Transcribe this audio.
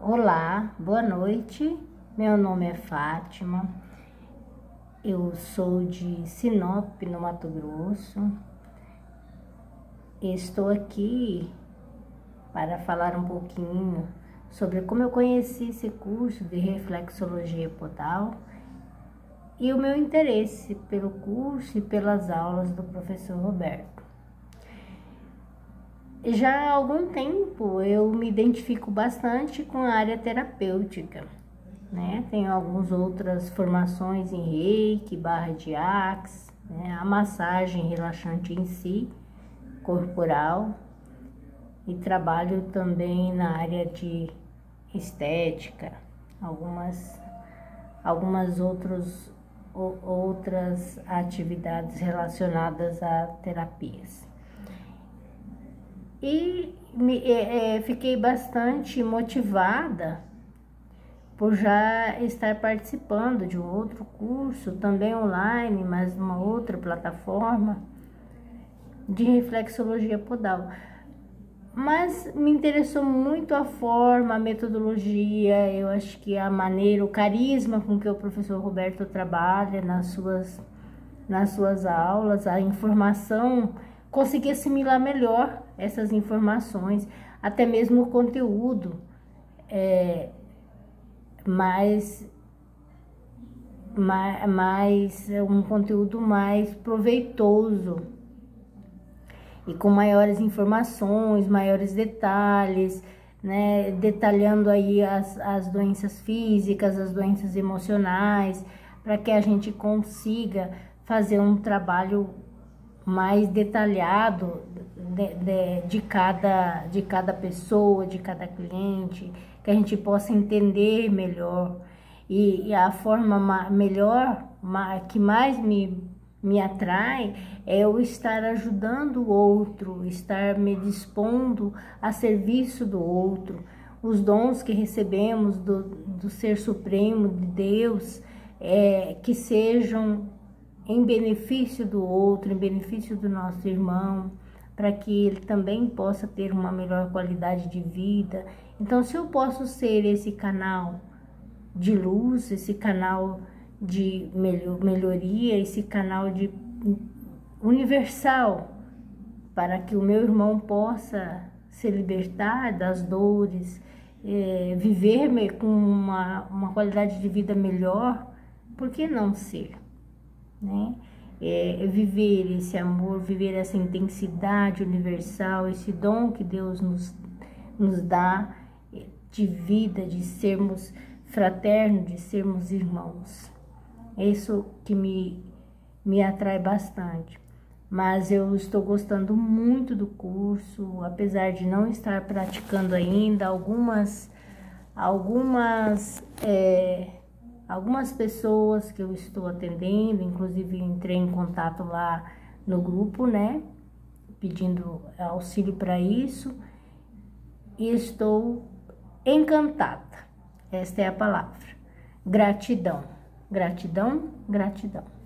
Olá, boa noite. Meu nome é Fátima. Eu sou de Sinop, no Mato Grosso. Estou aqui para falar um pouquinho sobre como eu conheci esse curso de reflexologia podal e o meu interesse pelo curso e pelas aulas do professor Roberto. Já há algum tempo eu me identifico bastante com a área terapêutica, né? Tenho algumas outras formações em Reiki, barra de Axe, né? A massagem relaxante em si, corporal, e trabalho também na área de estética, algumas outras atividades relacionadas a terapias. E fiquei bastante motivada por já estar participando de um outro curso, também online, mas numa outra plataforma, de reflexologia podal. Mas me interessou muito a forma, a metodologia, eu acho que a maneira, o carisma com que o professor Roberto trabalha nas suas aulas, a informação, consegui assimilar melhor essas informações, até mesmo o conteúdo um conteúdo mais proveitoso e com maiores informações, maiores detalhes, né, detalhando aí as doenças físicas, as doenças emocionais, para que a gente consiga fazer um trabalho mais detalhado de cada pessoa, de cada cliente, que a gente possa entender melhor. E a forma melhor, que mais me atrai, é eu estar ajudando o outro, estar me dispondo a serviço do outro. Os dons que recebemos do Ser Supremo, de Deus, que sejam em benefício do outro, em benefício do nosso irmão, para que ele também possa ter uma melhor qualidade de vida. Então, se eu posso ser esse canal de luz, esse canal de melhoria, esse canal de universal, para que o meu irmão possa se libertar das dores, viver com uma qualidade de vida melhor, por que não ser? Né? Viver esse amor, viver essa intensidade universal, esse dom que Deus nos dá de vida, de sermos fraternos, de sermos irmãos. É isso que me atrai bastante. Mas eu estou gostando muito do curso, apesar de não estar praticando ainda. Algumas pessoas que eu estou atendendo, inclusive entrei em contato lá no grupo, né, pedindo auxílio para isso, e estou encantada. Esta é a palavra. Gratidão, gratidão, gratidão.